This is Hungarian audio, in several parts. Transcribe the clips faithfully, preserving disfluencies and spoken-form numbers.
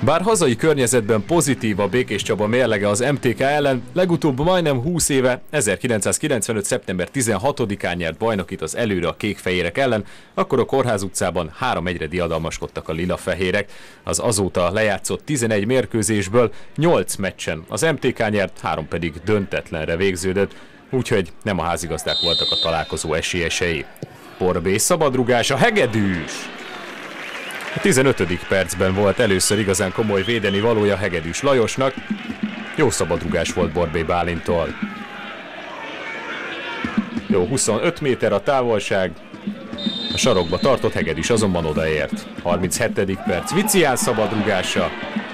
Bár hazai környezetben pozitív a Békéscsaba mérlege az em té ká ellen, legutóbb majdnem húsz éve, ezerkilencszázkilencvenöt. szeptember tizenhatodikán nyert bajnokit az Előre a kékfehérek ellen, akkor a Kórház utcában három egyre diadalmaskodtak a lilafehérek. Az azóta lejátszott tizenegy mérkőzésből nyolc meccsen az em té ká nyert, három pedig döntetlenre végződött, úgyhogy nem a házigazdák voltak a találkozó esélyesei. Borbély szabadrugása, hegedűs! A tizenötödik percben volt először igazán komoly védeni valója Hegedűs Lajosnak. Jó szabadrugás volt Borbély Bálinttól. Jó, huszonöt méter a távolság. A sarokba tartott, Hegedűs azonban odaért. harminchetedik perc, Vicián szabadrugása.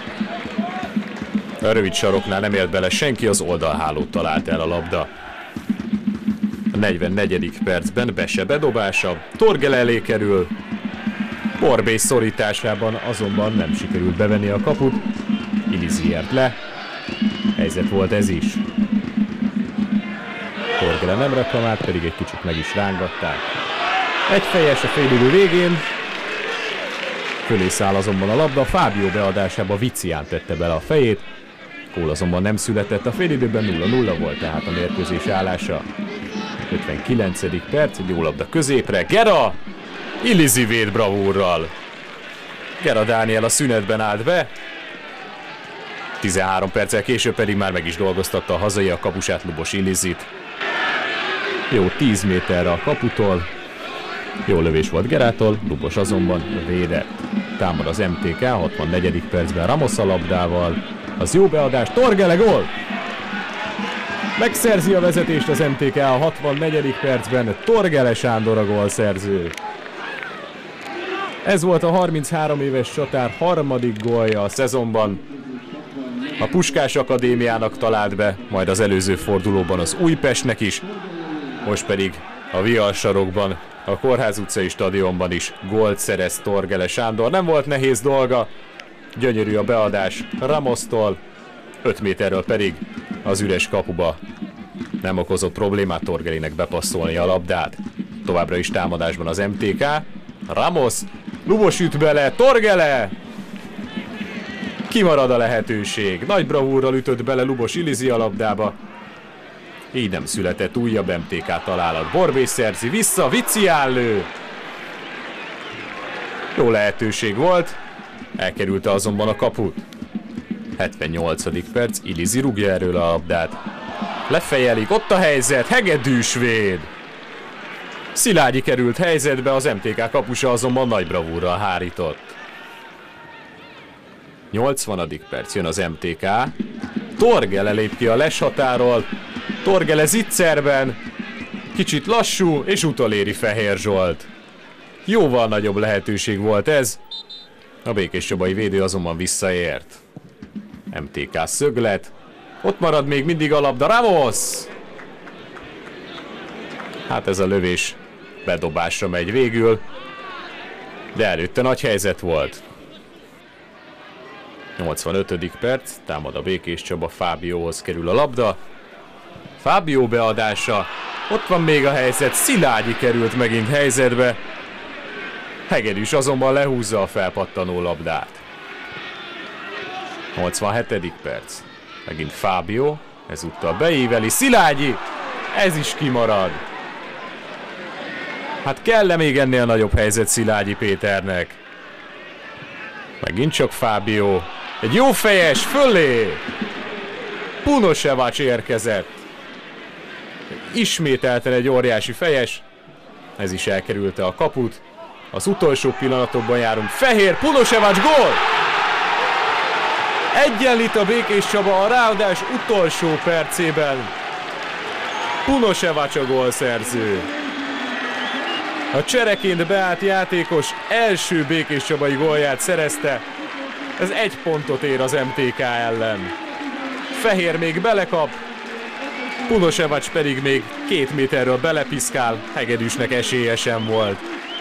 A rövid saroknál nem ért bele senki, az oldalhálót talált el a labda. A negyvennegyedik percben Bese bedobása, Torgel elé kerül. Borbély szorításában azonban nem sikerült bevenni a kaput. Ilizi ért le. Helyzet volt ez is. Torgele nem reklamált, pedig egy kicsit meg is rángatták. Egyfejes a félidő végén. Fölé száll azonban a labda, Fábio beadásába Vicián tette bele a fejét. Gól azonban nem született, a félidőben nulla nulla volt tehát a mérkőzés állása. ötvenkilencedik perc, egy jó labda középre, Gera! Ilizi véd bravúrral. Gera Dániel a szünetben állt be. tizenhárom perccel később pedig már meg is dolgoztatta a hazai a kapusát, Lubos Ilizit. Jó tíz méterre a kaputól. Jó lövés volt Gerától, Lubos azonban védett. Támad az em té ká, hatvannegyedik percben Ramos a labdával. Az jó beadás, Torgele, gól! Megszerzi a vezetést az em té ká a hatvannegyedik percben, Torgele Sándor a gólszerző. Ez volt a harminchárom éves csatár harmadik gólja a szezonban. A Puskás Akadémiának talált be, majd az előző fordulóban az Újpestnek is, most pedig a Vialsarokban, a Kórház utcai stadionban is gólt szerez Torgele Sándor. Nem volt nehéz dolga, gyönyörű a beadás Ramosztól, öt méterről pedig az üres kapuba. Nem okozott problémát Torgelének bepasszolni a labdát. Továbbra is támadásban az em té ká. Ramos, Lubos üt bele, Torgele! Kimarad a lehetőség. Nagy bravúrral ütött bele Lubos Ilizi a labdába. Így nem született újabb em té ká találat. Borbély szerzi vissza, Vicián lő. Jó lehetőség volt. Elkerülte azonban a kaput. hetvennyolcadik perc, Ilizi rúgja erről a labdát. Lefejelik, ott a helyzet, Hegedűs véd. Szilágyi került helyzetbe, az em té ká kapusa azonban nagy bravúrral hárított. nyolcvanadik perc, jön az em té ká. Torgele lép ki a leshatáról. Torgele zicserben. Kicsit lassú, és utoléri Fehér Zsolt. Jóval nagyobb lehetőség volt ez. A békéscsabai védő azonban visszaért. em té ká szöglet. Ott marad még mindig a labda, Ramos! Hát ez a lövés bedobásra megy végül, de előtte nagy helyzet volt. nyolcvanötödik perc, támad a Békéscsaba, Fábióhoz kerül a labda. Fábio beadása, ott van még a helyzet, Szilágyi került megint helyzetbe. Hegedűs azonban lehúzza a felpattanó labdát. nyolcvanhetedik perc, megint Fábio, ezúttal beíveli, Szilágyi, ez is kimarad. Hát kell-e még ennél nagyobb helyzet Szilágyi Péternek? Megint csak Fábio. Egy jó fejes, fölé! Punosevac érkezett. Ismételten egy óriási fejes. Ez is elkerülte a kaput. Az utolsó pillanatokban járunk. Fehér, Punosevac, gól! Egyenlít a Békéscsaba a ráadás utolsó percében. Punosevac a gólszerző. A csereként beállt játékos első békéscsabai gólját szerezte. Ez egy pontot ér az em té ká ellen. Fehér még belekap, Punosevac pedig még két méterről belepiszkál, Hegedűsnek esélye sem volt.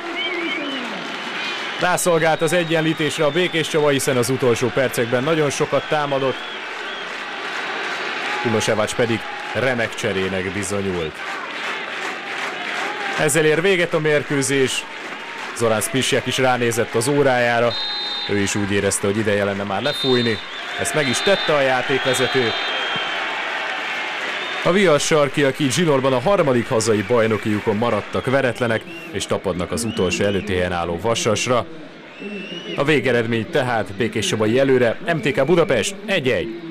Rászolgált az egyenlítésre a Békéscsaba, hiszen az utolsó percekben nagyon sokat támadott. Punosevac pedig remek cserének bizonyult. Ezzel ér véget a mérkőzés. Zorán Spisiak is ránézett az órájára. Ő is úgy érezte, hogy ideje lenne már lefújni. Ezt meg is tette a játékvezető. A Vias sarkiak így zsinórban a harmadik hazai bajnoki lyukon maradtak veretlenek, és tapadnak az utolsó előtti helyen álló Vasasra. A végeredmény tehát Békéscsabai előre, em té ká Budapest egy egy.